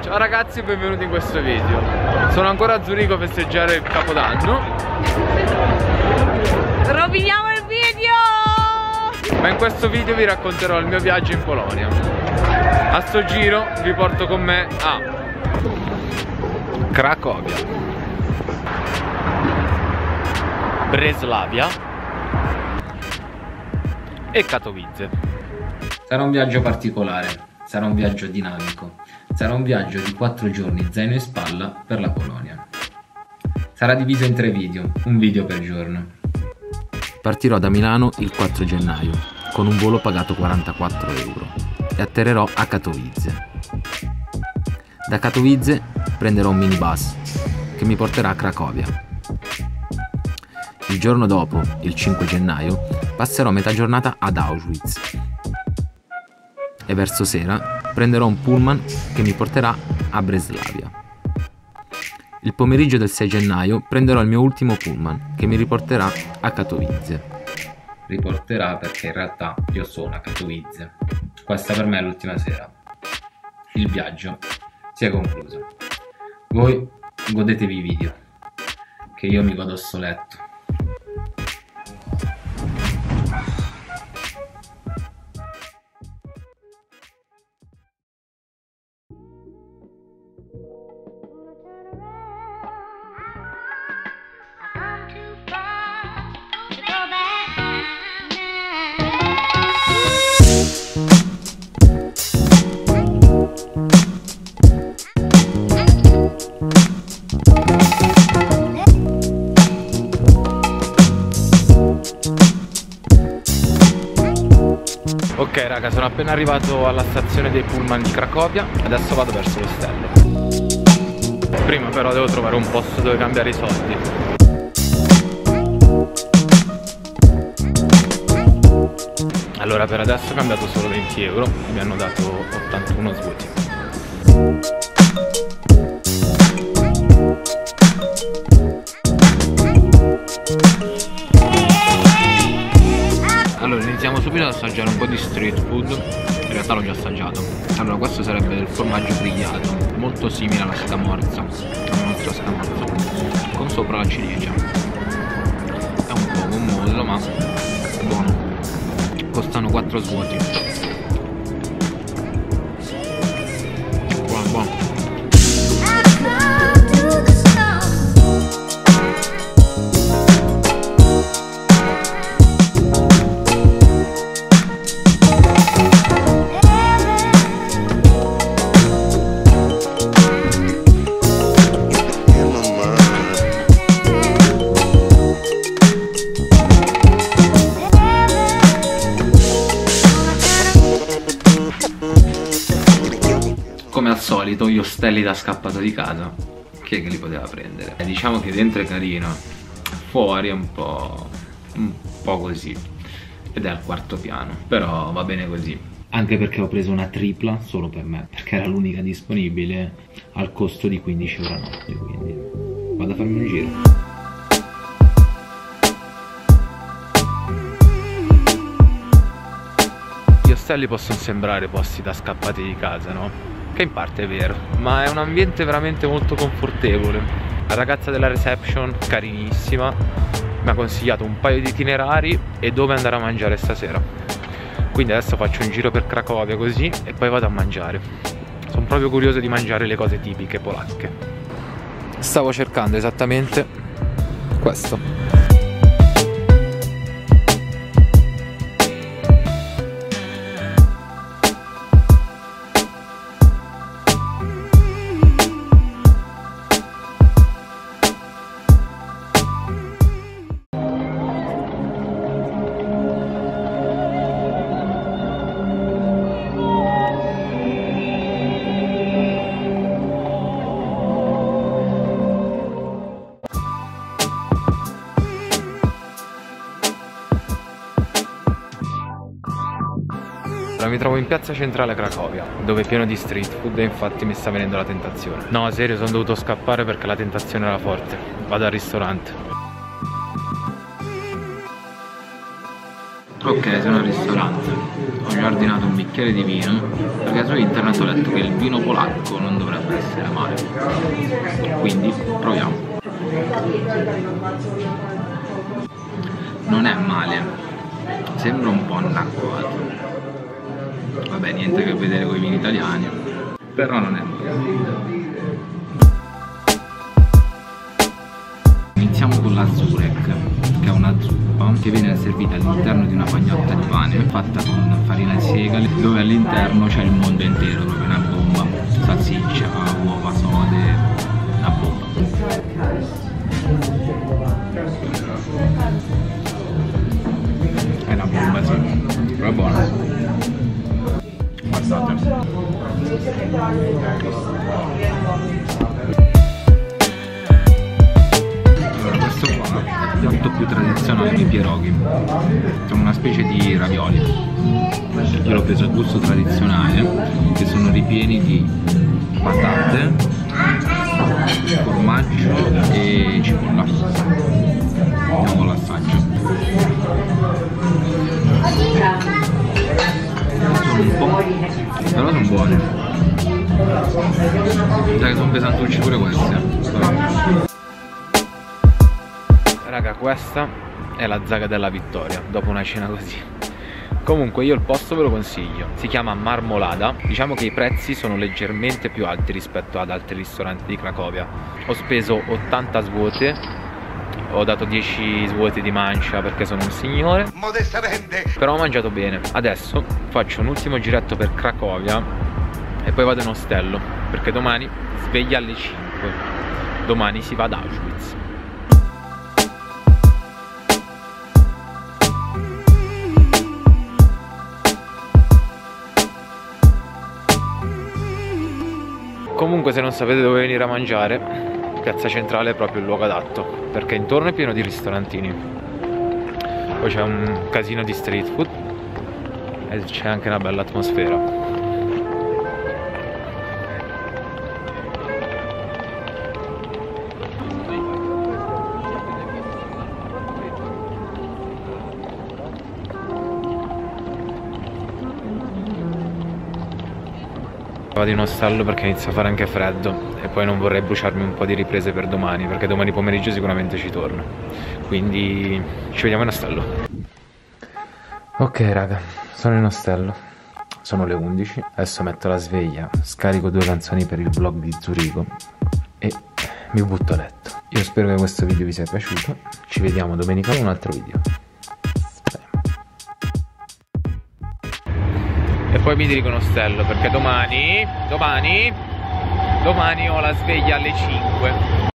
Ciao ragazzi e benvenuti in questo video. Sono ancora a Zurigo a festeggiare il Capodanno. Roviniamo il video! Ma in questo video vi racconterò il mio viaggio in Polonia. A sto giro vi porto con me a Cracovia, Breslavia e Katowice. Sarà un viaggio particolare, sarà un viaggio dinamico, sarà un viaggio di 4 giorni zaino in spalla per la Polonia. Sarà diviso in 3 video, un video per giorno. Partirò da Milano il 4 gennaio con un volo pagato 44 euro e atterrerò a Katowice. Da Katowice prenderò un minibus che mi porterà a Cracovia. Il giorno dopo, il 5 gennaio, passerò metà giornata ad Auschwitz e verso sera prenderò un pullman che mi porterà a Breslavia. Il pomeriggio del 6 gennaio prenderò il mio ultimo pullman che mi riporterà a Katowice. Riporterà perché in realtà io sono a Katowice. Questa per me è l'ultima sera. Il viaggio si è concluso. Voi godetevi i video, che io mi godo sto letto. Ok raga, sono appena arrivato alla stazione dei pullman di Cracovia, adesso vado verso l'ostello. Prima però devo trovare un posto dove cambiare i soldi. Allora per adesso ho cambiato solo 20 euro, mi hanno dato 81 zloty. Allora iniziamo subito ad assaggiare un po' di street food. In realtà l'ho già assaggiato. Allora questo sarebbe del formaggio grigliato, molto simile alla scamorza, alla nostra scamorza, con sopra la ciliegia. È un po' gommoso ma buono. Costano 4 zloty. Buono, buono. Come al solito gli ostelli da scappato di casa, chi è che li poteva prendere? Diciamo che dentro è carino, fuori è un po' così, ed è al 4º piano, però va bene così. Anche perché ho preso una tripla solo per me, perché era l'unica disponibile al costo di 15 euro a notte, quindi vado a farmi un giro. Gli ostelli possono sembrare posti da scappati di casa, no? Che in parte è vero, ma è un ambiente veramente molto confortevole. La ragazza della reception, carinissima, mi ha consigliato un paio di itinerari e dove andare a mangiare stasera. Quindi adesso faccio un giro per Cracovia così e poi vado a mangiare. Sono proprio curioso di mangiare le cose tipiche polacche. Stavo cercando esattamente questo. Mi trovo in piazza centrale Cracovia, dove è pieno di street food e infatti mi sta venendo la tentazione. No, serio, sono dovuto scappare perché la tentazione era forte. Vado al ristorante. Ok, sono al ristorante. ho già ordinato un bicchiere di vino perché su internet ho letto che il vino polacco non dovrebbe essere male, quindi proviamo. Non è male, sembra un po' annacquato, vabbè, niente a che vedere con i vini italiani, però non è male. Iniziamo con la Zurek, che è una zuppa che viene servita all'interno di una pagnotta di pane fatta con farina di segale, dove all'interno c'è il mondo intero, proprio una bomba, salsiccia, uova sode, una bomba. È una bomba, sì, però è buona. Guardate. Questo qua è il piatto più tradizionale dei pierogi, sono una specie di ravioli. Io l'ho preso a gusto tradizionale, che sono ripieni di patate, formaggio e cipolla. Andiamo all'assaggio. Sono un po', però sono buoni. Dai, sono pesantucci pure questi. Raga, questa è la Zaga della Vittoria dopo una cena così. Comunque io il posto ve lo consiglio, si chiama Marmolada. Diciamo che i prezzi sono leggermente più alti rispetto ad altri ristoranti di Cracovia. Ho speso 80 zloty, ho dato 10 zloty di mancia perché sono un signore, modestamente, però ho mangiato bene. Adesso faccio un ultimo giretto per Cracovia e poi vado in ostello, perché domani sveglia alle 5, domani si va ad Auschwitz. Comunque, se non sapete dove venire a mangiare, Piazza Centrale è proprio il luogo adatto, perché intorno è pieno di ristorantini, poi c'è un casino di street food e c'è anche una bella atmosfera. Vado in ostello perché inizia a fare anche freddo e poi non vorrei bruciarmi un po' di riprese per domani, perché domani pomeriggio sicuramente ci torno, quindi ci vediamo in ostello. Ok raga, sono in ostello, sono le 11, adesso metto la sveglia, scarico 2 canzoni per il vlog di Zurigo e mi butto a letto. Io spero che questo video vi sia piaciuto, ci vediamo domenica con un altro video. E poi mi dirigo in ostello perché domani ho la sveglia alle 5.